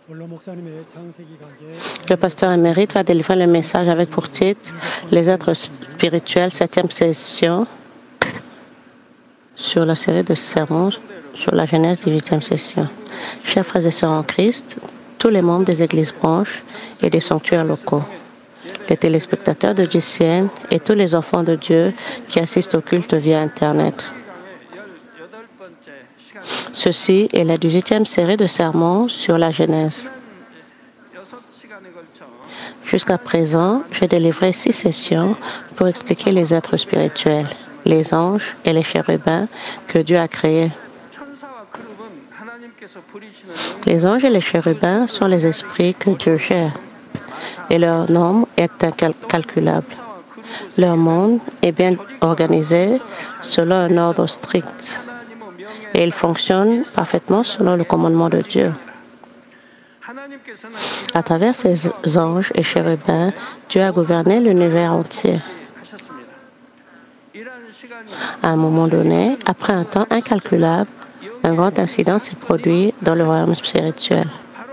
Le pasteur émérite va délivrer le message avec pour titre Les êtres spirituels, 7e session, sur la série de sermons sur la Genèse, 18e session. Chers frères et sœurs en Christ, tous les membres des églises branches et des sanctuaires locaux, les téléspectateurs de GCN et tous les enfants de Dieu qui assistent au culte via Internet. Ceci est la 18e série de sermons sur la Genèse. Jusqu'à présent, j'ai délivré 6 sessions pour expliquer les êtres spirituels, les anges et les chérubins que Dieu a créés. Les anges et les chérubins sont les esprits que Dieu gère et leur nombre est incalculable. Leur monde est bien organisé selon un ordre strict et ils fonctionnent parfaitement selon le commandement de Dieu. À travers ces anges et chérubins, Dieu a gouverné l'univers entier. À un moment donné, après un temps incalculable, un grand incident s'est produit dans le royaume spirituel.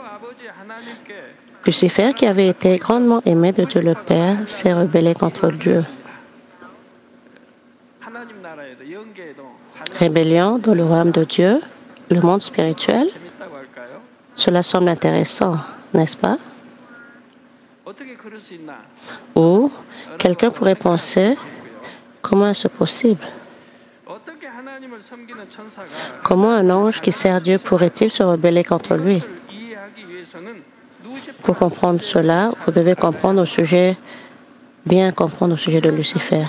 Lucifer, qui avait été grandement aimé de Dieu le Père, s'est rebellé contre Dieu. Rébellion dans le royaume de Dieu, le monde spirituel, cela semble intéressant, n'est-ce pas? Ou quelqu'un pourrait penser, comment est-ce possible? Comment un ange qui sert Dieu pourrait-il se rebeller contre lui? Pour comprendre cela, vous devez bien comprendre au sujet de Lucifer.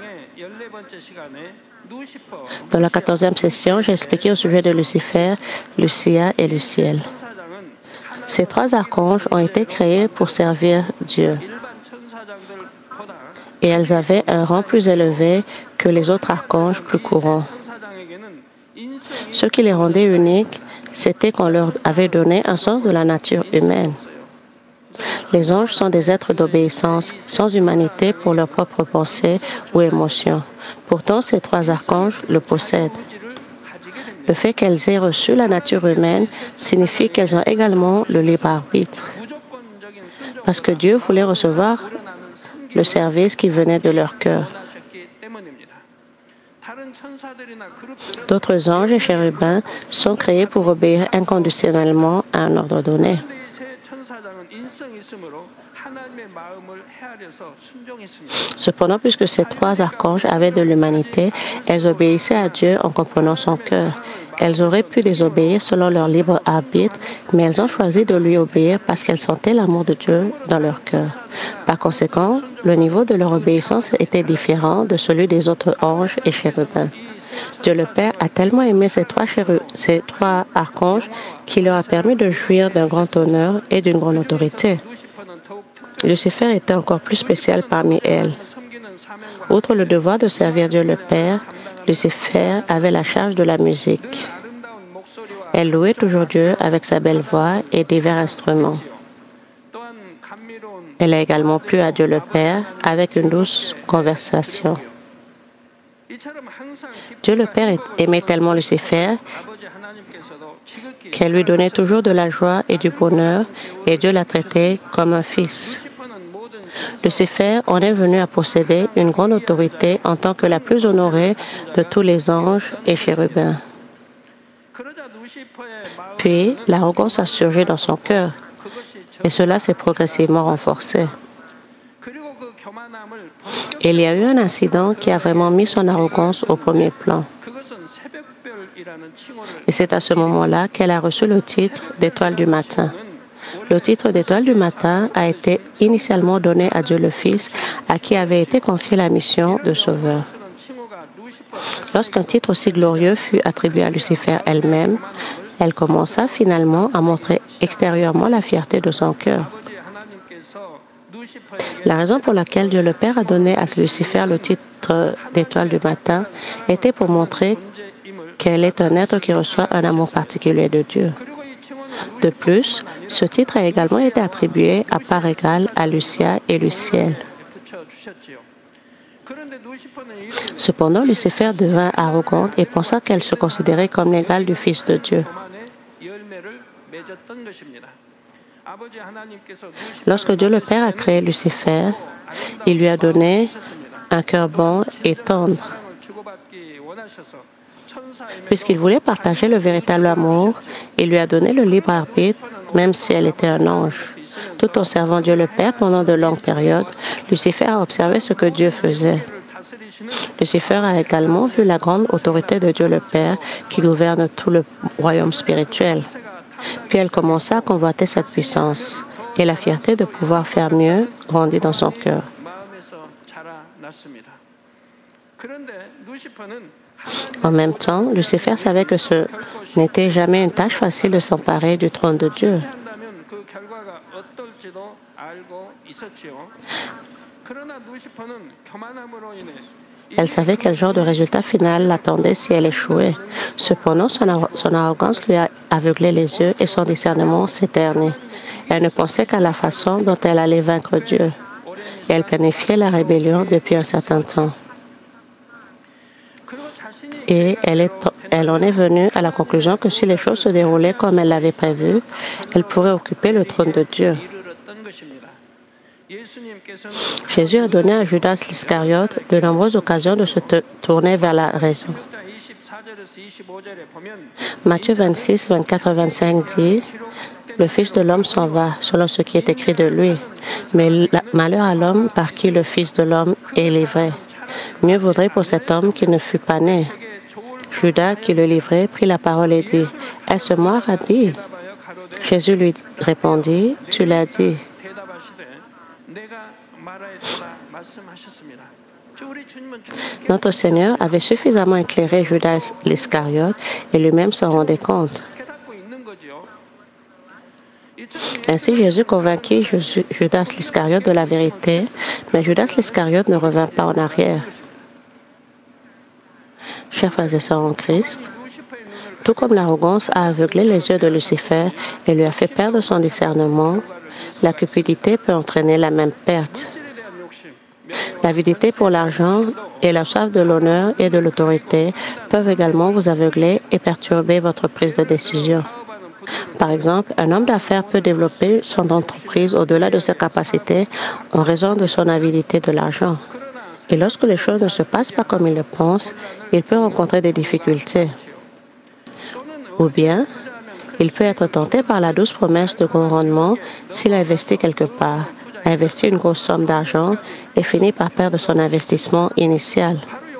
Dans la 14e session, j'ai expliqué au sujet de Lucifer, Lucia et Luciel. Ces 3 archanges ont été créés pour servir Dieu. Et elles avaient un rang plus élevé que les autres archanges plus courants. Ce qui les rendait uniques, c'était qu'on leur avait donné un sens de la nature humaine. Les anges sont des êtres d'obéissance, sans humanité pour leurs propres pensées ou émotions. Pourtant, ces 3 archanges le possèdent. Le fait qu'elles aient reçu la nature humaine signifie qu'elles ont également le libre arbitre. Parce que Dieu voulait recevoir le service qui venait de leur cœur. D'autres anges et chérubins sont créés pour obéir inconditionnellement à un ordre donné. Cependant, puisque ces 3 archanges avaient de l'humanité, elles obéissaient à Dieu en comprenant son cœur. Elles auraient pu désobéir selon leur libre arbitre, mais elles ont choisi de lui obéir parce qu'elles sentaient l'amour de Dieu dans leur cœur. Par conséquent, le niveau de leur obéissance était différent de celui des autres anges et chérubins. Dieu le Père a tellement aimé ces 3 archanges qu'il leur a permis de jouir d'un grand honneur et d'une grande autorité. Lucifer était encore plus spécial parmi elles. Outre le devoir de servir Dieu le Père, Lucifer avait la charge de la musique. Elle louait toujours Dieu avec sa belle voix et divers instruments. Elle a également plu à Dieu le Père avec une douce conversation. Dieu le Père aimait tellement Lucifer qu'elle lui donnait toujours de la joie et du bonheur et Dieu l'a traité comme un fils. Lucifer en est venu à posséder une grande autorité en tant que la plus honorée de tous les anges et chérubins. Puis, l'arrogance a surgi dans son cœur et cela s'est progressivement renforcé. Il y a eu un incident qui a vraiment mis son arrogance au premier plan. Et c'est à ce moment-là qu'elle a reçu le titre d'Étoile du matin. Le titre d'Étoile du matin a été initialement donné à Dieu le Fils, à qui avait été confiée la mission de sauveur. Lorsqu'un titre aussi glorieux fut attribué à Lucifer elle-même, elle commença finalement à montrer extérieurement la fierté de son cœur. La raison pour laquelle Dieu le Père a donné à Lucifer le titre d'Étoile du matin était pour montrer qu'elle est un être qui reçoit un amour particulier de Dieu. De plus, ce titre a également été attribué à part égale à Lucia et Luciel. Cependant, Lucifer devint arrogante et pensa qu'elle se considérait comme l'égale du Fils de Dieu. Lorsque Dieu le Père a créé Lucifer, il lui a donné un cœur bon et tendre. Puisqu'il voulait partager le véritable amour, il lui a donné le libre arbitre, même si elle était un ange. Tout en servant Dieu le Père pendant de longues périodes, Lucifer a observé ce que Dieu faisait. Lucifer a également vu la grande autorité de Dieu le Père qui gouverne tout le royaume spirituel. Puis elle commença à convoiter cette puissance et la fierté de pouvoir faire mieux grandit dans son cœur. En même temps, Lucifer savait que ce n'était jamais une tâche facile de s'emparer du trône de Dieu. Elle savait quel genre de résultat final l'attendait si elle échouait. Cependant, son arrogance lui a aveuglé les yeux et son discernement s'est terni. Elle ne pensait qu'à la façon dont elle allait vaincre Dieu. Et elle planifiait la rébellion depuis un certain temps. Et elle en est venue à la conclusion que si les choses se déroulaient comme elle l'avait prévu, elle pourrait occuper le trône de Dieu. Jésus a donné à Judas l'Iscariote de nombreuses occasions de se tourner vers la raison. Matthieu 26, 24 et 25 dit « Le Fils de l'homme s'en va, selon ce qui est écrit de lui. Mais malheur à l'homme par qui le Fils de l'homme est livré. Mieux vaudrait pour cet homme qu'il ne fût pas né. » Judas, qui le livrait, prit la parole et dit « Est-ce moi, Rabbi ?» Jésus lui répondit « Tu l'as dit. » Notre Seigneur avait suffisamment éclairé Judas l'Iscariote et lui-même s'en rendait compte. Ainsi, Jésus convainquit Judas l'Iscariote de la vérité, mais Judas l'Iscariote ne revint pas en arrière. Chers frères et sœurs en Christ, tout comme l'arrogance a aveuglé les yeux de Lucifer et lui a fait perdre son discernement, la cupidité peut entraîner la même perte. L'avidité pour l'argent et la soif de l'honneur et de l'autorité peuvent également vous aveugler et perturber votre prise de décision. Par exemple, un homme d'affaires peut développer son entreprise au-delà de ses capacités en raison de son avidité de l'argent. Et lorsque les choses ne se passent pas comme il le pense, il peut rencontrer des difficultés. Ou bien, il peut être tenté par la douce promesse de gros rendement s'il investit quelque part, investit une grosse somme d'argent et finit par perdre son investissement initial.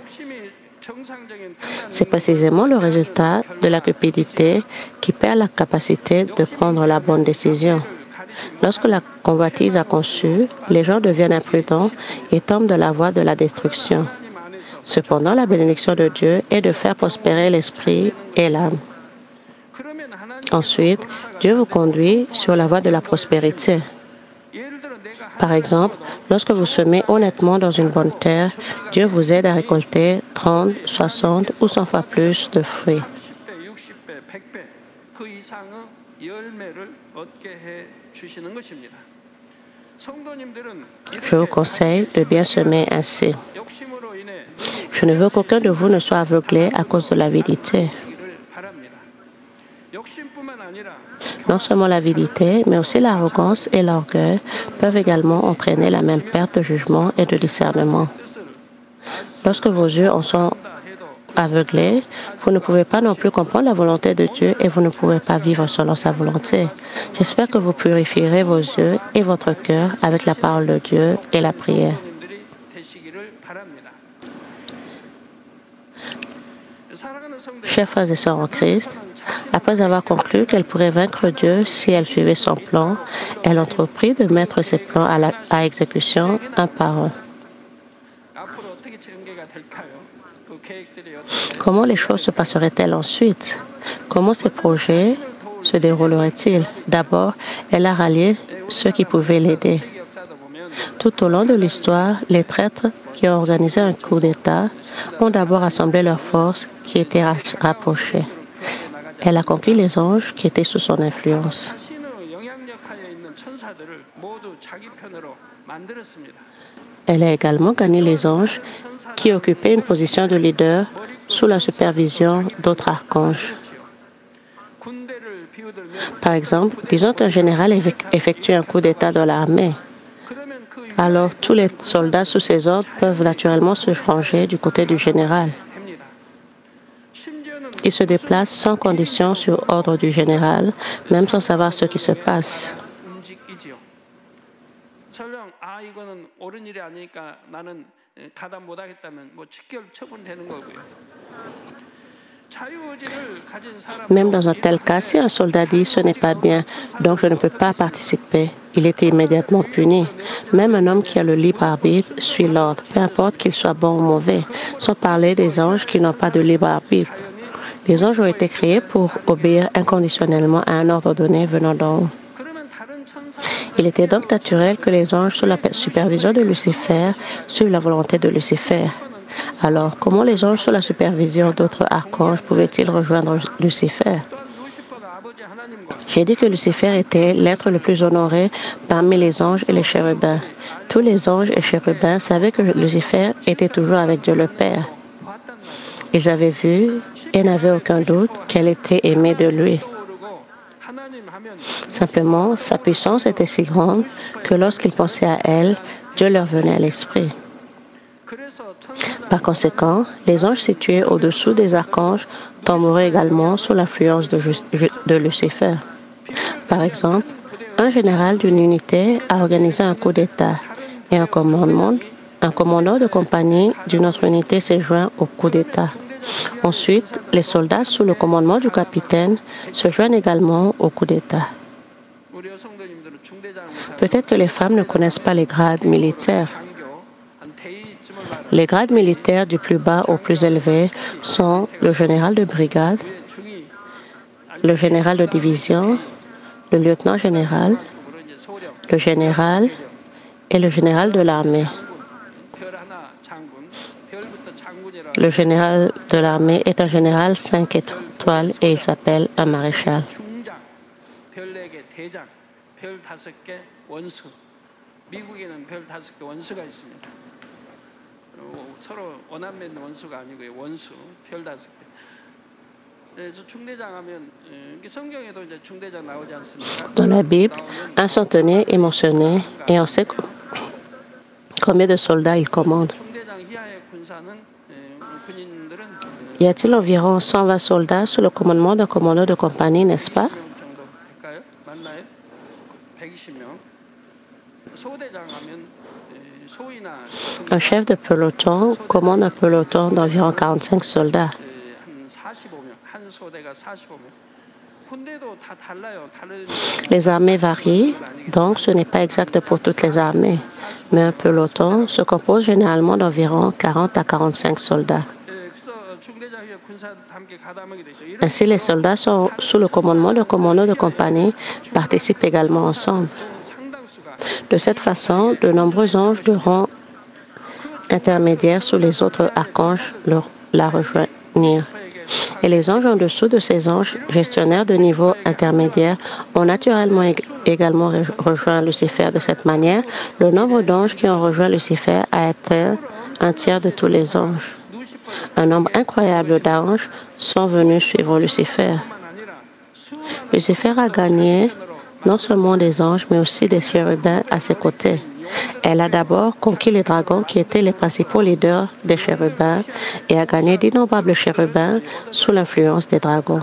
C'est précisément le résultat de la cupidité qui perd la capacité de prendre la bonne décision. Lorsque la convoitise a conçu, les gens deviennent imprudents et tombent de la voie de la destruction. Cependant, la bénédiction de Dieu est de faire prospérer l'esprit et l'âme. Ensuite, Dieu vous conduit sur la voie de la prospérité. Par exemple, lorsque vous semez honnêtement dans une bonne terre, Dieu vous aide à récolter 30, 60 ou 100 fois plus de fruits. Je vous conseille de bien semer ainsi. Je ne veux qu'aucun de vous ne soit aveuglé à cause de l'avidité. Non seulement l'avidité, mais aussi l'arrogance et l'orgueil peuvent également entraîner la même perte de jugement et de discernement. Lorsque vos yeux en sont aveuglés, vous ne pouvez pas non plus comprendre la volonté de Dieu et vous ne pouvez pas vivre selon sa volonté. J'espère que vous purifierez vos yeux et votre cœur avec la parole de Dieu et la prière. Chers frères et sœurs en Christ, après avoir conclu qu'elle pourrait vaincre Dieu si elle suivait son plan, elle entreprit de mettre ses plans à exécution un par un. Comment les choses se passeraient-elles ensuite? Comment ces projets se dérouleraient-ils? D'abord, elle a rallié ceux qui pouvaient l'aider. Tout au long de l'histoire, les traîtres qui ont organisé un coup d'État ont d'abord rassemblé leurs forces qui étaient rapprochées. Elle a conquis les anges qui étaient sous son influence. Elle a également gagné les anges qui occupaient une position de leader sous la supervision d'autres archanges. Par exemple, disons qu'un général effectue un coup d'État dans l'armée. Alors, tous les soldats sous ses ordres peuvent naturellement se ranger du côté du général. Ils se déplacent sans condition sur ordre du général, même sans savoir ce qui se passe. Même dans un tel cas, si un soldat dit « ce n'est pas bien, donc je ne peux pas participer », il est immédiatement puni. Même un homme qui a le libre arbitre suit l'ordre, peu importe qu'il soit bon ou mauvais, sans parler des anges qui n'ont pas de libre arbitre. Les anges ont été créés pour obéir inconditionnellement à un ordre donné venant d'en haut. Il était donc naturel que les anges, sous la supervision de Lucifer, suivent la volonté de Lucifer. Alors, comment les anges sous la supervision d'autres archanges pouvaient-ils rejoindre Lucifer? J'ai dit que Lucifer était l'être le plus honoré parmi les anges et les chérubins. Tous les anges et chérubins savaient que Lucifer était toujours avec Dieu le Père. Ils avaient vu et n'avaient aucun doute qu'elle était aimée de lui. Simplement, sa puissance était si grande que lorsqu'ils pensaient à elle, Dieu leur venait à l'esprit. Par conséquent, les anges situés au-dessous des archanges tomberaient également sous l'influence de Lucifer. Par exemple, un général d'une unité a organisé un coup d'État et un commandant de compagnie d'une autre unité s'est joint au coup d'État. Ensuite, les soldats sous le commandement du capitaine se joignent également au coup d'État. Peut-être que les femmes ne connaissent pas les grades militaires. Les grades militaires du plus bas au plus élevé sont le général de brigade, le général de division, le lieutenant général, le général et le général de l'armée. Le général de l'armée est un général 5 étoiles et il s'appelle un maréchal. Dans la Bible, un centenier est mentionné et on sait combien de soldats il commande. Y a-t-il environ 120 soldats sous le commandement d'un commandant de compagnie, n'est-ce pas? Un chef de peloton commande un peloton d'environ 45 soldats. Les armées varient, donc ce n'est pas exact pour toutes les armées, mais un peloton se compose généralement d'environ 40 à 45 soldats. Ainsi, les soldats sont sous le commandement d'un commandant de compagnie participent également ensemble. De cette façon, de nombreux anges de rang intermédiaire sous les autres archanges la rejoignirent. Et les anges en dessous de ces anges gestionnaires de niveau intermédiaire ont naturellement également rejoint Lucifer. De cette manière, le nombre d'anges qui ont rejoint Lucifer a atteint un tiers de tous les anges. Un nombre incroyable d'anges sont venus suivre Lucifer. Lucifer a gagné non seulement des anges, mais aussi des chérubins à ses côtés. Elle a d'abord conquis les dragons qui étaient les principaux leaders des chérubins et a gagné d'innombrables chérubins sous l'influence des dragons.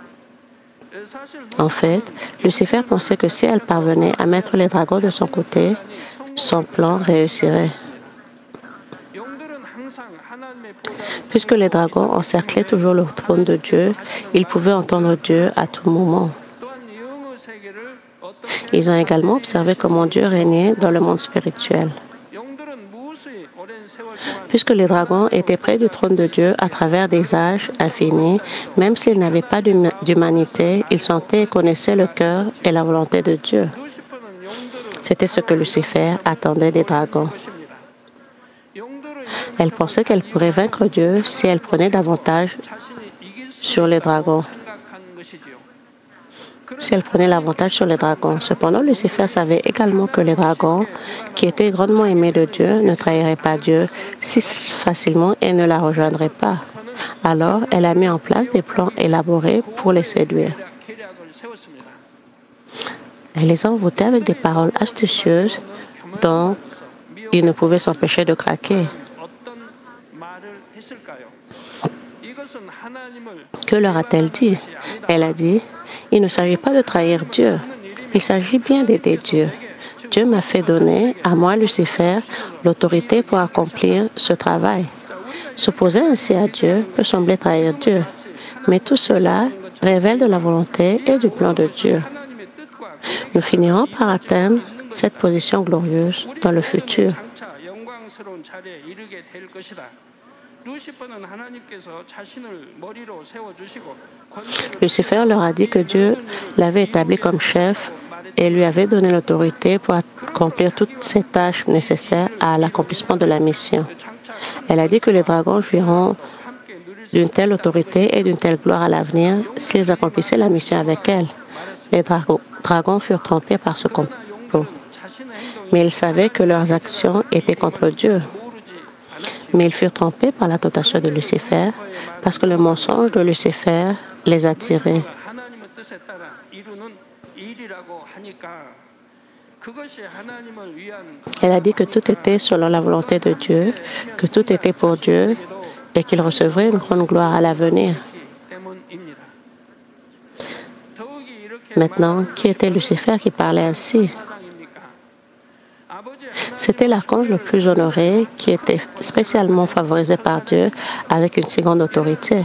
En fait, Lucifer pensait que si elle parvenait à mettre les dragons de son côté, son plan réussirait. Puisque les dragons encerclaient toujours le trône de Dieu, ils pouvaient entendre Dieu à tout moment. Ils ont également observé comment Dieu régnait dans le monde spirituel. Puisque les dragons étaient près du trône de Dieu à travers des âges infinis, même s'ils n'avaient pas d'humanité, ils sentaient et connaissaient le cœur et la volonté de Dieu. C'était ce que Lucifer attendait des dragons. Elle pensait qu'elle pourrait vaincre Dieu si elle prenait davantage sur les dragons. Si elle prenait l'avantage sur les dragons. Cependant, Lucifer savait également que les dragons, qui étaient grandement aimés de Dieu, ne trahiraient pas Dieu si facilement et ne la rejoindraient pas. Alors, elle a mis en place des plans élaborés pour les séduire. Elle les a envoûtés avec des paroles astucieuses dont ils ne pouvaient s'empêcher de craquer. Que leur a-t-elle dit? Elle a dit, il ne s'agit pas de trahir Dieu, il s'agit bien d'aider Dieu. Dieu m'a fait donner, à moi Lucifer, l'autorité pour accomplir ce travail. S'opposer ainsi à Dieu peut sembler trahir Dieu, mais tout cela révèle de la volonté et du plan de Dieu. Nous finirons par atteindre cette position glorieuse dans le futur. Lucifer leur a dit que Dieu l'avait établi comme chef et lui avait donné l'autorité pour accomplir toutes ces tâches nécessaires à l'accomplissement de la mission. Elle a dit que les dragons jouiront d'une telle autorité et d'une telle gloire à l'avenir s'ils accomplissaient la mission avec elle. Les dragons furent trompés par ce complot, mais ils savaient que leurs actions étaient contre Dieu. Mais ils furent trompés par la tentation de Lucifer parce que le mensonge de Lucifer les attirait. Elle a dit que tout était selon la volonté de Dieu, que tout était pour Dieu et qu'il recevrait une grande gloire à l'avenir. Maintenant, qui était Lucifer qui parlait ainsi? C'était l'archange le plus honoré qui était spécialement favorisé par Dieu avec une si grande autorité.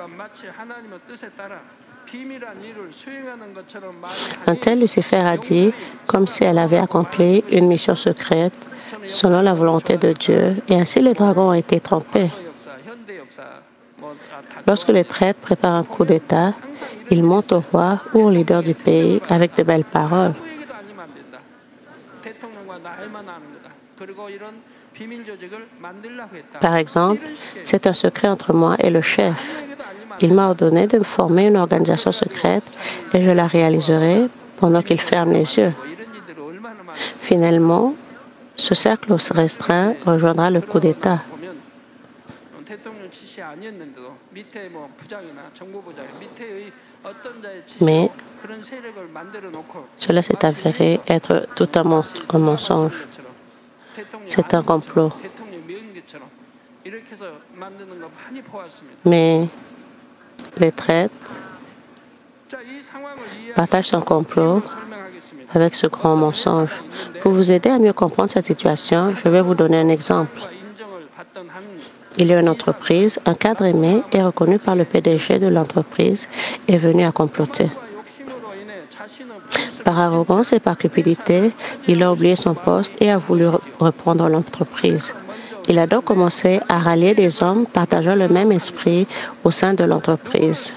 Un tel Lucifer a dit, comme si elle avait accompli une mission secrète selon la volonté de Dieu, et ainsi les dragons ont été trompés. Lorsque les traîtres préparent un coup d'État, ils montent au roi ou au leader du pays avec de belles paroles. Par exemple, c'est un secret entre moi et le chef. Il m'a ordonné de former une organisation secrète et je la réaliserai pendant qu'il ferme les yeux. Finalement, ce cercle restreint rejoindra le coup d'État. Mais cela s'est avéré être tout un mensonge. C'est un complot. Mais les traîtres partagent son complot avec ce grand mensonge. Pour vous aider à mieux comprendre cette situation, je vais vous donner un exemple. Il y a une entreprise, un cadre aimé et reconnu par le PDG de l'entreprise est venu à comploter. Par arrogance et par cupidité, il a oublié son poste et a voulu reprendre l'entreprise. Il a donc commencé à rallier des hommes partageant le même esprit au sein de l'entreprise.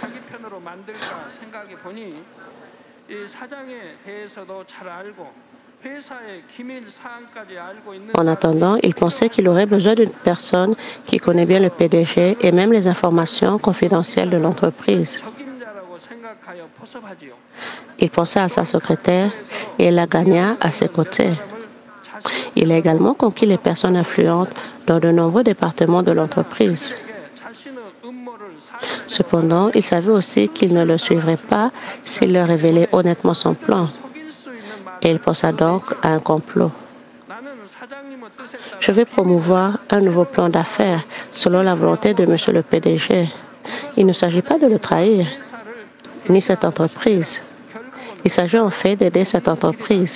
En attendant, il pensait qu'il aurait besoin d'une personne qui connaît bien le PDG et même les informations confidentielles de l'entreprise. Il pensait à sa secrétaire et la gagna à ses côtés. Il a également conquis les personnes influentes dans de nombreux départements de l'entreprise. Cependant, il savait aussi qu'il ne le suivrait pas s'il leur révélait honnêtement son plan. Et il pensa donc à un complot. Je vais promouvoir un nouveau plan d'affaires selon la volonté de M. le PDG. Il ne s'agit pas de le trahir, ni cette entreprise. Il s'agit en fait d'aider cette entreprise.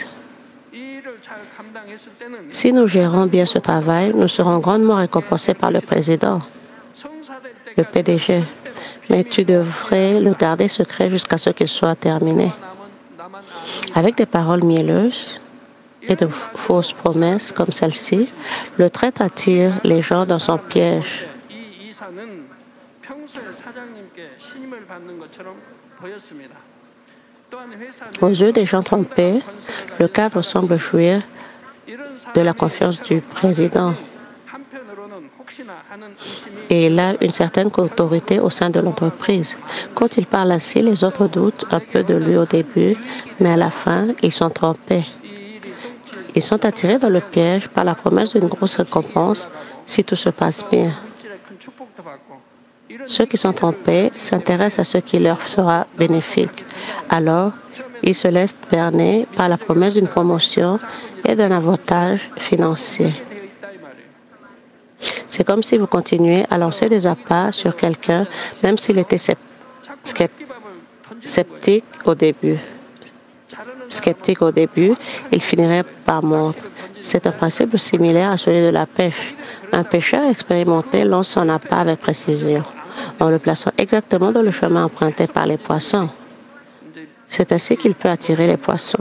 Si nous gérons bien ce travail, nous serons grandement récompensés par le président, le PDG. Mais tu devrais le garder secret jusqu'à ce qu'il soit terminé. Avec des paroles mielleuses et de fausses promesses comme celle-ci, le traître attire les gens dans son piège. Aux yeux des gens trompés, le cadre semble jouir de la confiance du président. Et il a une certaine autorité au sein de l'entreprise. Quand il parle ainsi, les autres doutent un peu de lui au début, mais à la fin, ils sont trompés. Ils sont attirés dans le piège par la promesse d'une grosse récompense si tout se passe bien. Ceux qui sont en paix s'intéressent à ce qui leur sera bénéfique. Alors, ils se laissent berner par la promesse d'une promotion et d'un avantage financier. C'est comme si vous continuez à lancer des appâts sur quelqu'un, même s'il était sceptique au début. Il finirait par mordre. C'est un principe similaire à celui de la pêche. Un pêcheur expérimenté lance son appât avec précision, en le plaçant exactement dans le chemin emprunté par les poissons. C'est ainsi qu'il peut attirer les poissons.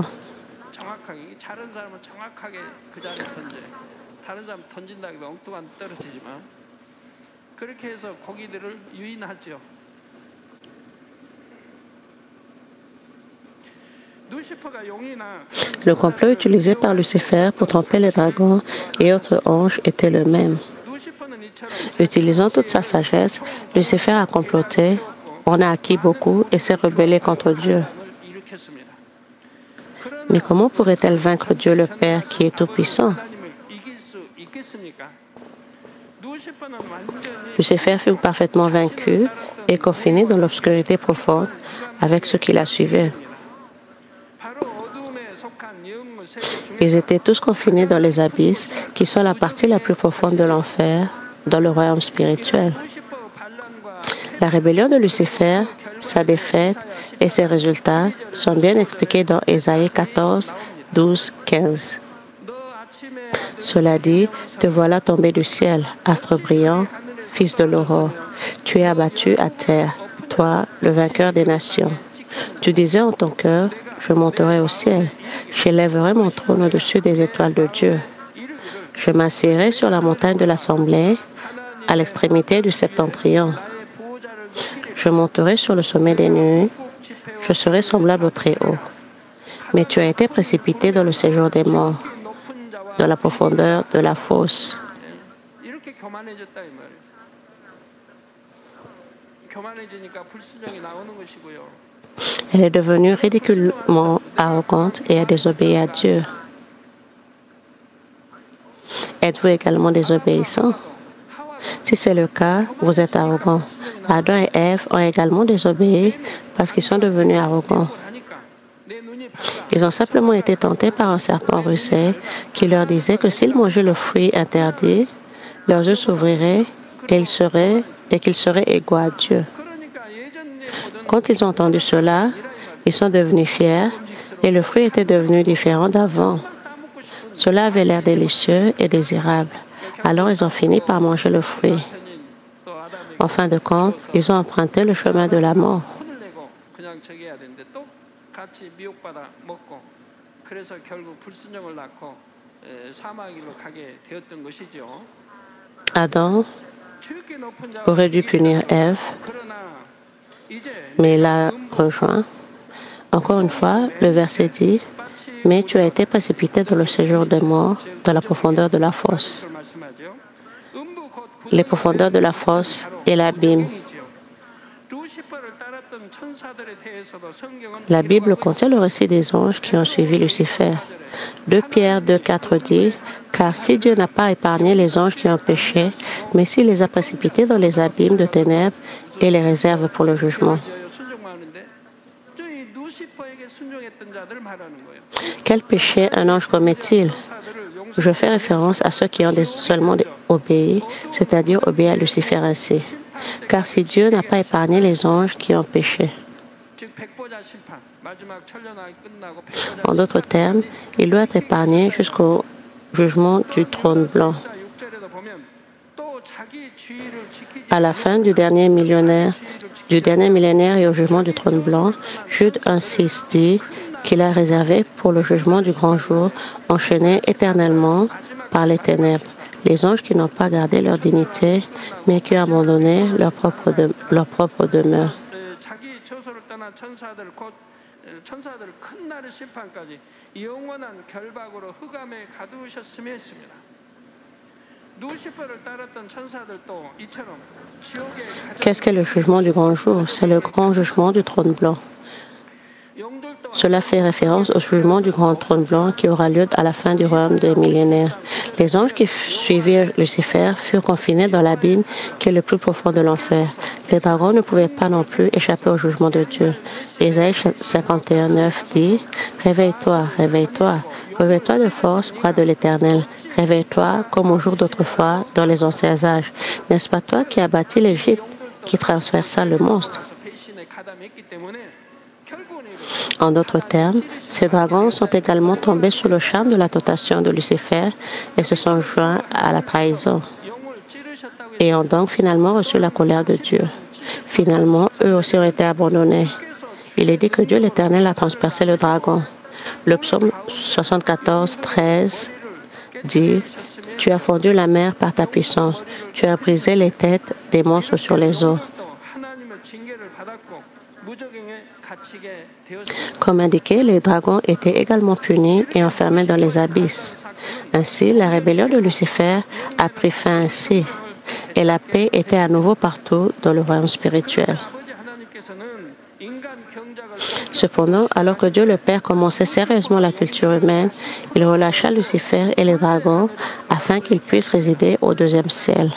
Le complot utilisé par Lucifer pour tromper les dragons et autres anges était le même. Utilisant toute sa sagesse, Lucifer a comploté, en a acquis beaucoup et s'est rebellé contre Dieu. Mais comment pourrait-elle vaincre Dieu le Père qui est tout-puissant? Lucifer fut parfaitement vaincu et confiné dans l'obscurité profonde avec ceux qui la suivaient. Ils étaient tous confinés dans les abysses, qui sont la partie la plus profonde de l'enfer, dans le royaume spirituel. La rébellion de Lucifer, sa défaite et ses résultats sont bien expliqués dans Ésaïe 14, 12, 15. Cela dit, te voilà tombé du ciel, astre brillant, fils de l'aurore. Tu es abattu à terre, toi, le vainqueur des nations. Tu disais en ton cœur, je monterai au ciel, j'élèverai mon trône au-dessus des étoiles de Dieu. Je m'assiedrai sur la montagne de l'Assemblée, à l'extrémité du septentrion. Je monterai sur le sommet des nuées, je serai semblable au Très-Haut. Mais tu as été précipité dans le séjour des morts, dans la profondeur de la fosse. Elle est devenue ridiculement arrogante et a désobéi à Dieu. Êtes-vous également désobéissant? Si c'est le cas, vous êtes arrogant. Adam et Ève ont également désobéi parce qu'ils sont devenus arrogants. Ils ont simplement été tentés par un serpent rusé qui leur disait que s'ils mangeaient le fruit interdit, leurs yeux s'ouvriraient et qu'ils seraient égaux à Dieu. Quand ils ont entendu cela, ils sont devenus fiers et le fruit était devenu différent d'avant. Cela avait l'air délicieux et désirable. Alors ils ont fini par manger le fruit. En fin de compte, ils ont emprunté le chemin de la mort. Adam aurait dû punir Ève, mais il l'a rejoint. Encore une fois, le verset dit, « Mais tu as été précipité dans le séjour des morts, dans la profondeur de la fosse. » Les profondeurs de la fosse et l'abîme. La Bible contient le récit des anges qui ont suivi Lucifer. 2 Pierre 2,4 dit, « Car si Dieu n'a pas épargné les anges qui ont péché, mais s'il les a précipités dans les abîmes de ténèbres et les réserve pour le jugement. » Quel péché un ange commet-il? Je fais référence à ceux qui ont seulement obéi, c'est-à-dire obéi à Lucifer ainsi. Car si Dieu n'a pas épargné les anges qui ont péché. En d'autres termes, il doit être épargné jusqu'au jugement du trône blanc. À la fin du dernier millénaire et au jugement du trône blanc, Jude 1,6 dit qu'il a réservé pour le jugement du grand jour, enchaînés éternellement par les ténèbres, les anges qui n'ont pas gardé leur dignité, mais qui ont abandonné leur propre demeure. Qu'est-ce qu'est le jugement du grand jour? C'est le grand jugement du trône blanc. Cela fait référence au jugement du grand trône blanc qui aura lieu à la fin du royaume des millénaires. Les anges qui suivirent Lucifer furent confinés dans l'abîme qui est le plus profond de l'enfer. Les dragons ne pouvaient pas non plus échapper au jugement de Dieu. Ésaïe 51:9 dit « Réveille-toi, réveille-toi, réveille-toi de force, bras de l'Éternel. Réveille-toi comme au jour d'autrefois dans les anciens âges. N'est-ce pas toi qui as bâti l'Égypte, qui transversa le monstre ?» En d'autres termes, ces dragons sont également tombés sous le charme de la tentation de Lucifer et se sont joints à la trahison et ont donc finalement reçu la colère de Dieu. Finalement, eux aussi ont été abandonnés. Il est dit que Dieu l'Éternel a transpercé le dragon. Le psaume 74:13 dit « Tu as fondu la mer par ta puissance, tu as brisé les têtes des monstres sur les eaux. » Comme indiqué, les dragons étaient également punis et enfermés dans les abysses. Ainsi, la rébellion de Lucifer a pris fin ainsi, et la paix était à nouveau partout dans le royaume spirituel. Cependant, alors que Dieu le Père commençait sérieusement la culture humaine, il relâcha Lucifer et les dragons afin qu'ils puissent résider au deuxième ciel.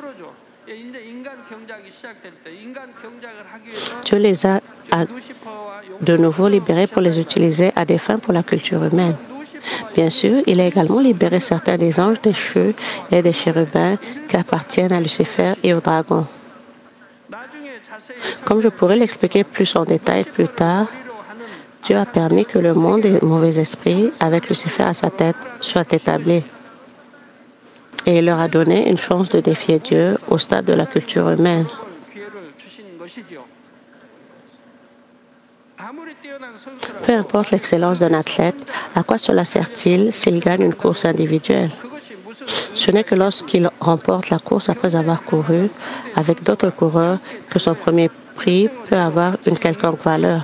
Dieu les a de nouveau libérés pour les utiliser à des fins pour la culture humaine. Bien sûr, il a également libéré certains des anges déchus et des chérubins qui appartiennent à Lucifer et aux dragons. Comme je pourrais l'expliquer plus en détail plus tard, Dieu a permis que le monde des mauvais esprits, avec Lucifer à sa tête, soit établi. Et il leur a donné une chance de défier Dieu au stade de la culture humaine. Peu importe l'excellence d'un athlète, à quoi cela sert-il s'il gagne une course individuelle? Ce n'est que lorsqu'il remporte la course après avoir couru avec d'autres coureurs que son premier prix peut avoir une quelconque valeur.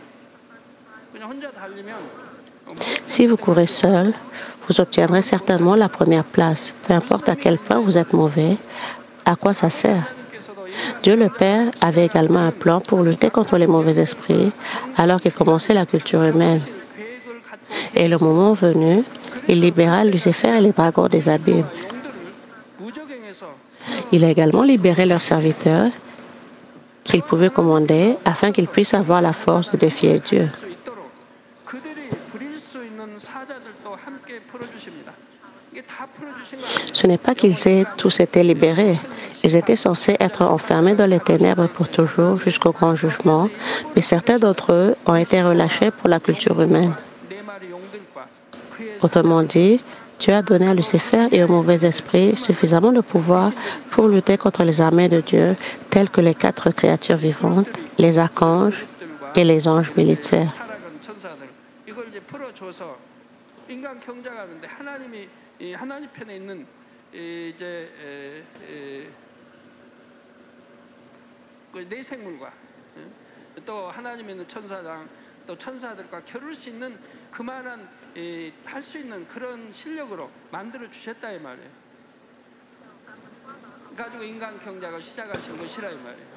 Si vous courez seul, vous obtiendrez certainement la première place. Peu importe à quel point vous êtes mauvais, à quoi ça sert? Dieu le Père avait également un plan pour lutter contre les mauvais esprits alors qu'il commençait la culture humaine. Et le moment venu, il libéra Lucifer et les dragons des abîmes. Il a également libéré leurs serviteurs qu'ils pouvaient commander afin qu'ils puissent avoir la force de défier Dieu. Ce n'est pas qu'ils aient tous été libérés. Ils étaient censés être enfermés dans les ténèbres pour toujours jusqu'au grand jugement, mais certains d'entre eux ont été relâchés pour la culture humaine. Autrement dit, Dieu a donné à Lucifer et aux mauvais esprits suffisamment de pouvoir pour lutter contre les armées de Dieu, telles que les 4 créatures vivantes, les archanges et les anges militaires. 또 천사들과 겨룰 수 있는 그만한 할 수 있는 그런 실력으로 만들어 주셨다 이 말이에요. 가지고 인간 경작을 시작하신 것이라 이 말이에요.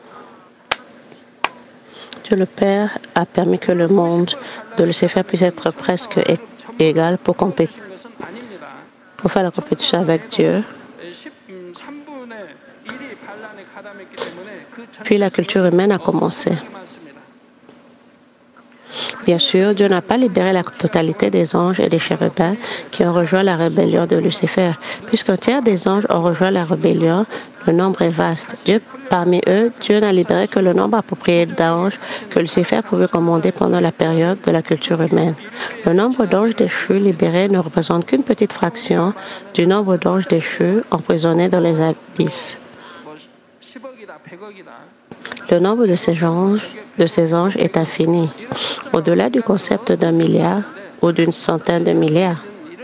Dieu le Père a permis que le monde de Lucifer puisse être presque égal pour faire la compétition avec Dieu. Puis la culture humaine a commencé. Bien sûr, Dieu n'a pas libéré la totalité des anges et des chérubins qui ont rejoint la rébellion de Lucifer. Puisqu'un tiers des anges ont rejoint la rébellion, le nombre est vaste. Parmi eux, Dieu n'a libéré que le nombre approprié d'anges que Lucifer pouvait commander pendant la période de la culture humaine. Le nombre d'anges déchus libérés ne représente qu'une petite fraction du nombre d'anges déchus emprisonnés dans les abysses. Le nombre de ces anges est infini, au-delà du concept d'un milliard ou d'une centaine de milliards.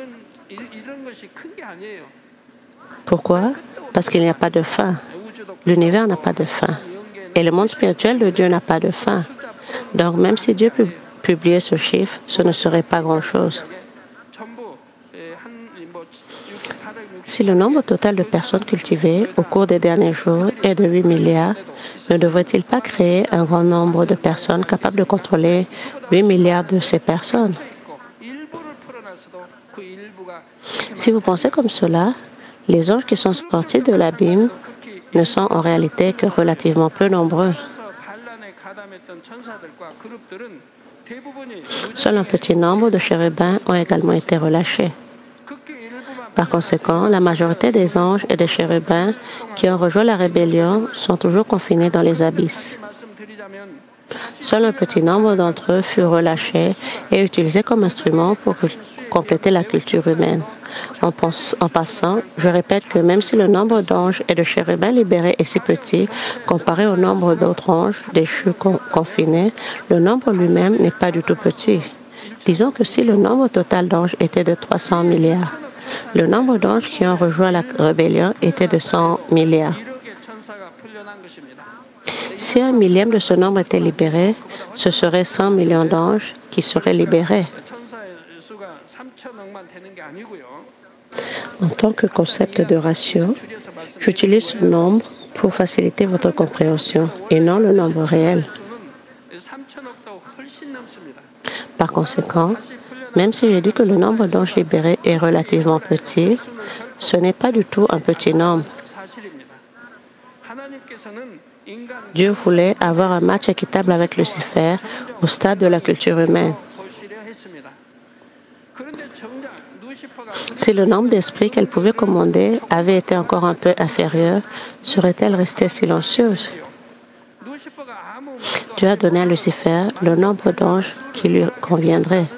Pourquoi? Parce qu'il n'y a pas de fin. L'univers n'a pas de fin. Et le monde spirituel de Dieu n'a pas de fin. Donc, même si Dieu publiait ce chiffre, ce ne serait pas grand-chose. Si le nombre total de personnes cultivées au cours des derniers jours est de 8 milliards, ne devrait-il pas créer un grand nombre de personnes capables de contrôler 8 milliards de ces personnes? Si vous pensez comme cela, les anges qui sont sortis de l'abîme ne sont en réalité que relativement peu nombreux. Seul un petit nombre de chérubins ont également été relâchés. Par conséquent, la majorité des anges et des chérubins qui ont rejoint la rébellion sont toujours confinés dans les abysses. Seul un petit nombre d'entre eux furent relâchés et utilisés comme instruments pour compléter la culture humaine. En passant, je répète que même si le nombre d'anges et de chérubins libérés est si petit, comparé au nombre d'autres anges déchus confinés, le nombre lui-même n'est pas du tout petit. Disons que si le nombre total d'anges était de 300 milliards, le nombre d'anges qui ont rejoint la rébellion était de 100 milliards. Si un millième de ce nombre était libéré, ce serait 100 millions d'anges qui seraient libérés. En tant que concept de ratio, j'utilise ce nombre pour faciliter votre compréhension et non le nombre réel. Par conséquent, même si j'ai dit que le nombre d'anges libérés est relativement petit, ce n'est pas du tout un petit nombre. Dieu voulait avoir un match équitable avec Lucifer au stade de la culture humaine. Si le nombre d'esprits qu'elle pouvait commander avait été encore un peu inférieur, serait-elle restée silencieuse? Dieu a donné à Lucifer le nombre d'anges qui lui conviendrait.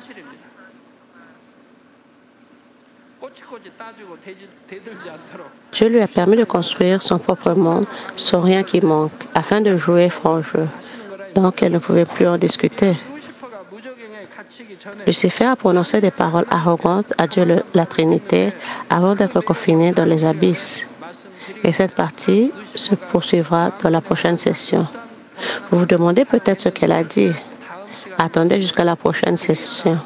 Dieu lui a permis de construire son propre monde sans rien qui manque, afin de jouer franc jeu. Donc, elle ne pouvait plus en discuter. Lucifer a prononcé des paroles arrogantes à Dieu la Trinité avant d'être confiné dans les abysses. Et cette partie se poursuivra dans la prochaine session. Vous vous demandez peut-être ce qu'elle a dit. Attendez jusqu'à la prochaine session.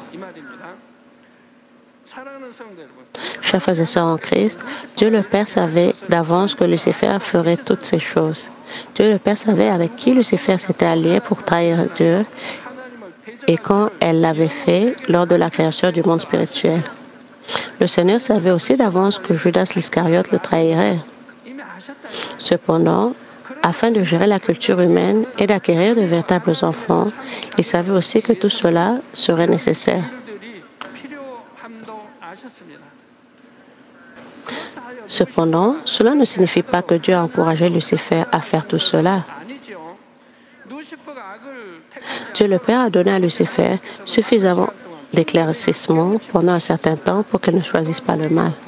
Chers frères et sœurs en Christ, Dieu le Père savait d'avance que Lucifer ferait toutes ces choses. Dieu le Père savait avec qui Lucifer s'était allié pour trahir Dieu et quand elle l'avait fait lors de la création du monde spirituel. Le Seigneur savait aussi d'avance que Judas l'Iscariote le trahirait. Cependant, afin de gérer la culture humaine et d'acquérir de véritables enfants, il savait aussi que tout cela serait nécessaire. Cependant, cela ne signifie pas que Dieu a encouragé Lucifer à faire tout cela. Dieu le Père a donné à Lucifer suffisamment d'éclaircissement pendant un certain temps pour qu'il ne choisisse pas le mal.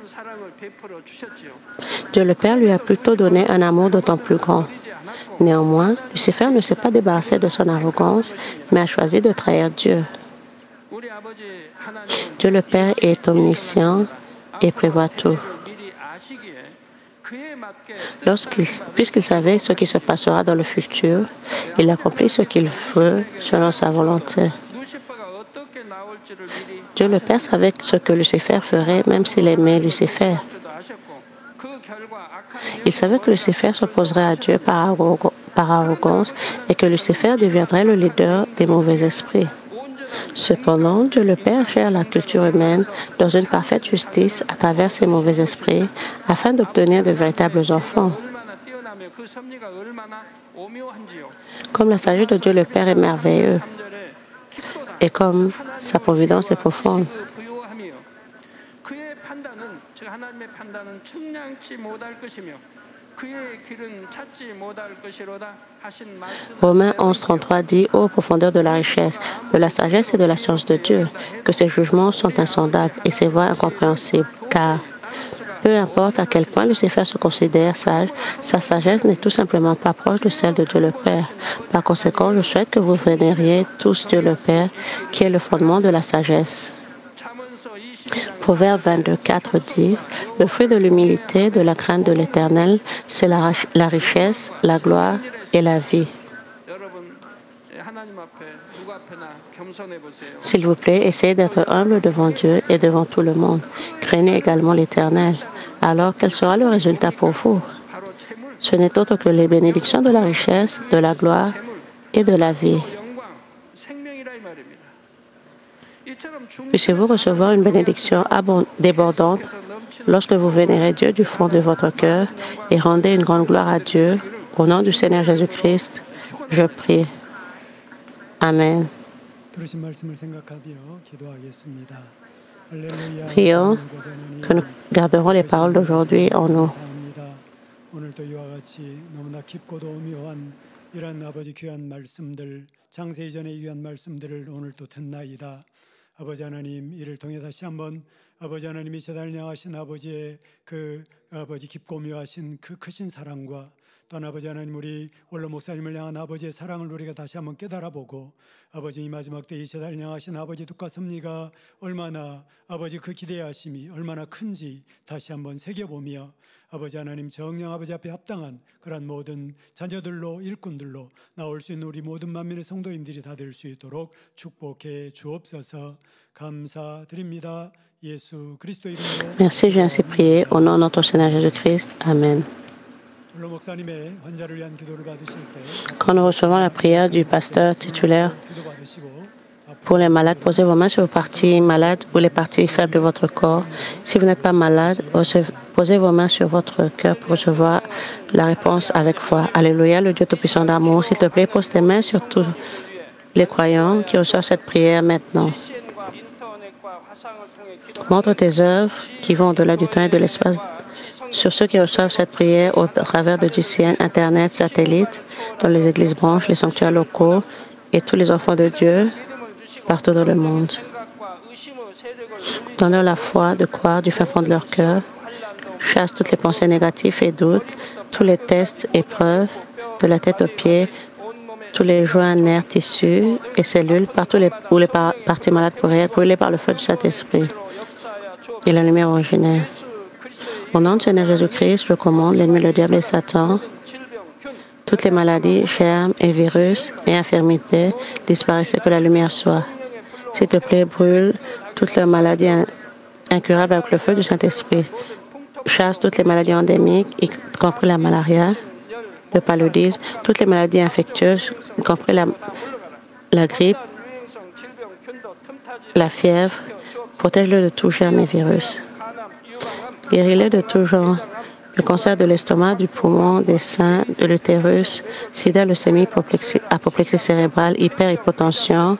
Dieu le Père lui a plutôt donné un amour d'autant plus grand. Néanmoins, Lucifer ne s'est pas débarrassé de son arrogance, mais a choisi de trahir Dieu. Dieu le Père est omniscient et prévoit tout. Puisqu'il savait ce qui se passera dans le futur, il accomplit ce qu'il veut selon sa volonté. Dieu le Père savait ce que Lucifer ferait, même s'il aimait Lucifer. Il savait que Lucifer s'opposerait à Dieu par arrogance et que Lucifer deviendrait le leader des mauvais esprits. Cependant, Dieu le Père gère la culture humaine dans une parfaite justice à travers ces mauvais esprits afin d'obtenir de véritables enfants. Comme la sagesse de Dieu le Père est merveilleuse et comme sa providence est profonde. Romains 11:33 dit « Ô profondeur de la richesse, de la sagesse et de la science de Dieu, que ses jugements sont insondables et ses voies incompréhensibles, car peu importe à quel point Lucifer se considère sage, sa sagesse n'est tout simplement pas proche de celle de Dieu le Père. Par conséquent, je souhaite que vous vénériez tous Dieu le Père, qui est le fondement de la sagesse. » Proverbe 22:4 dit « Le fruit de l'humilité, de la crainte de l'Éternel, c'est la richesse, la gloire et la vie. » S'il vous plaît, essayez d'être humble devant Dieu et devant tout le monde. Craignez également l'Éternel. Alors, quel sera le résultat pour vous? Ce n'est autre que les bénédictions de la richesse, de la gloire et de la vie. Puissiez-vous recevoir une bénédiction débordante lorsque vous vénérez Dieu du fond de votre cœur et rendez une grande gloire à Dieu. Au nom du Seigneur Jésus-Christ, je prie. Amen. Prions que nous garderons les paroles d'aujourd'hui en nous. 오늘도 이와 같이 너무나 깊고도 오묘한 이런 아버지 귀한 말씀들, 창세 이전의 귀한 말씀들을 오늘 또 듣나이다. 아버지 하나님, 이를 통해 다시 한번 아버지 하나님이 세상을 향하신 아버지의 그 아버지 깊고 오묘하신 그 크신 사랑과 또한 아버지 하나님 우리 원로 목사님을 향한 아버지의 사랑을 우리가 다시 한번 깨달아보고 아버지 이 마지막 때 이 세상을 향하신 아버지 뜻과 섭리가 얼마나 아버지 그 기대하심이 얼마나 큰지 다시 한번 새겨보며 아버지 하나님 정령 아버지 앞에 합당한 그러한 모든 자녀들로 일꾼들로 나올 수 있는 우리 모든 만민의 성도님들이 다 될 수 있도록 축복해 주옵소서. 감사드립니다. 예수 그리스도 이름으로. Merci, j'ai ainsi prié au nom de notre Seigneur Jésus-Christ. Amen. Quand nous recevons la prière du pasteur titulaire pour les malades, posez vos mains sur vos parties malades ou les parties faibles de votre corps. Si vous n'êtes pas malade, posez vos mains sur votre cœur pour recevoir la réponse avec foi. Alléluia, le Dieu Tout-Puissant d'amour. S'il te plaît, pose tes mains sur tous les croyants qui reçoivent cette prière maintenant. Montre tes œuvres qui vont au-delà du temps et de l'espace sur ceux qui reçoivent cette prière au travers de GCN, Internet, satellites, dans les églises branches, les sanctuaires locaux et tous les enfants de Dieu partout dans le monde. Donne-leur la foi de croire du fin fond de leur cœur. Chasse toutes les pensées négatives et doutes, tous les tests, épreuves, de la tête aux pieds, tous les joints, nerfs, tissus et cellules, partout où les parties malades pourraient être brûlées par le feu du Saint-Esprit et la lumière originelle. Au nom de Seigneur Jésus-Christ, je commande l'ennemi, le diable et Satan, toutes les maladies, germes et virus et infirmités disparaissent, que la lumière soit. S'il te plaît, brûle toutes les maladies incurables avec le feu du Saint-Esprit. Chasse toutes les maladies endémiques, y compris la malaria, le paludisme, toutes les maladies infectieuses, y compris la grippe, la fièvre. Protège-le de tout germe et virus. Guéris-le de tout genre, le cancer de l'estomac, du poumon, des seins, de l'utérus, sida, leucémie, apoplexie cérébrale, hyperhypotension,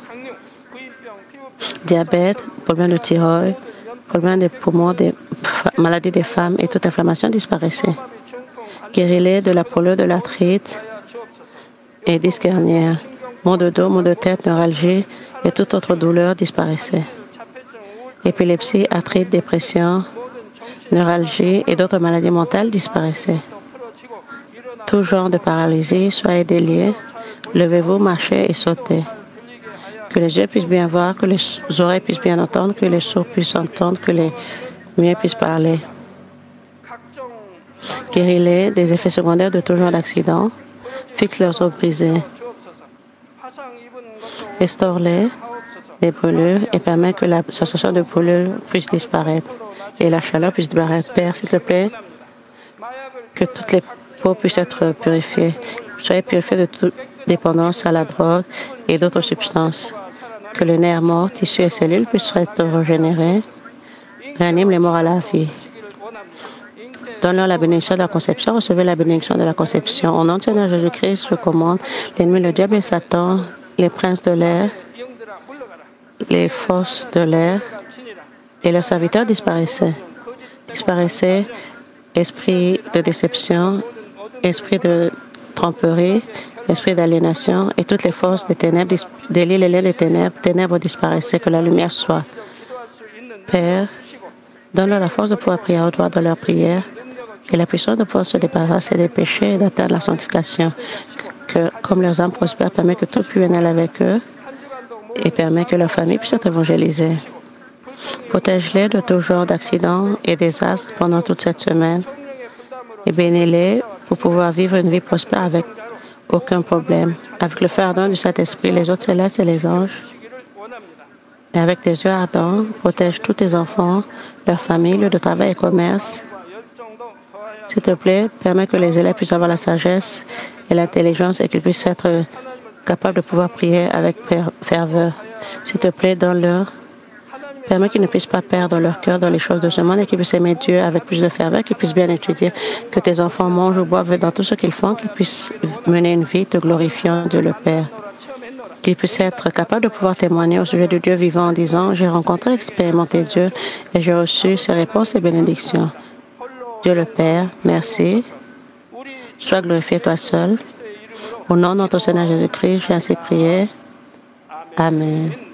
diabète, problème de thyroïde, problème des poumons, des maladies des femmes et toute inflammation disparaissait. Guéris-les de la poliose, de l'arthrite et disque hernière. Maux de dos, maux de tête, neuralgie et toute autre douleur disparaissait. Épilepsie, arthrite, dépression, neuralgie et d'autres maladies mentales disparaissaient. Tout genre de paralysie, soyez déliés, levez-vous, marchez et sautez. Que les yeux puissent bien voir, que les oreilles puissent bien entendre, que les sourds puissent entendre, que les muets puissent parler. Guéris-les des effets secondaires de tout genre d'accidents, fixe leurs os brisés. Restaure-les des brûlures et permet que la sensation de brûlure puisse disparaître et la chaleur puisse disparaître. Père, s'il te plaît, que toutes les peaux puissent être purifiées. Soyez purifiés de toute dépendance à la drogue et d'autres substances. Que le nerf mort, tissu et cellules puissent être régénérés. Réanime les morts à la vie. Donne-leur la bénédiction de la conception. Recevez la bénédiction de la conception. Au nom de Seigneur Jésus-Christ, je commande l'ennemi, le diable et Satan, les princes de l'air, les forces de l'air et leurs serviteurs disparaissaient. Disparaissaient, esprit de déception, esprit de tromperie, esprit d'aliénation et toutes les forces des ténèbres, des liens des ténèbres disparaissaient, que la lumière soit. Père, donne-leur la force de pouvoir prier à haute voix dans leur prière et la puissance de pouvoir se débarrasser des péchés et d'atteindre la sanctification. Que, comme leurs âmes prospèrent, permet que tout puisse venir avec eux et permet que leur famille puisse être évangélisée. Protège-les de tout genre d'accidents et désastres pendant toute cette semaine et bénis-les pour pouvoir vivre une vie prospère avec aucun problème. Avec le feu ardent du Saint-Esprit, les autres célestes et les anges, et avec tes yeux ardents, protège tous tes enfants, leurs familles, lieux de travail et commerce. S'il te plaît, permets que les élèves puissent avoir la sagesse et l'intelligence et qu'ils puissent être capables de pouvoir prier avec ferveur. S'il te plaît, donne-leur. Permets qu'ils ne puissent pas perdre leur cœur dans les choses de ce monde et qu'ils puissent aimer Dieu avec plus de ferveur, qu'ils puissent bien étudier, que tes enfants mangent ou boivent dans tout ce qu'ils font, qu'ils puissent mener une vie te glorifiant Dieu le Père. Qu'ils puissent être capables de pouvoir témoigner au sujet de Dieu vivant en disant « J'ai rencontré et expérimenté Dieu et j'ai reçu ses réponses et bénédictions. » Dieu le Père, merci. Sois glorifié toi seul. Au nom de notre Seigneur Jésus-Christ, j'ai ainsi prié. Amen.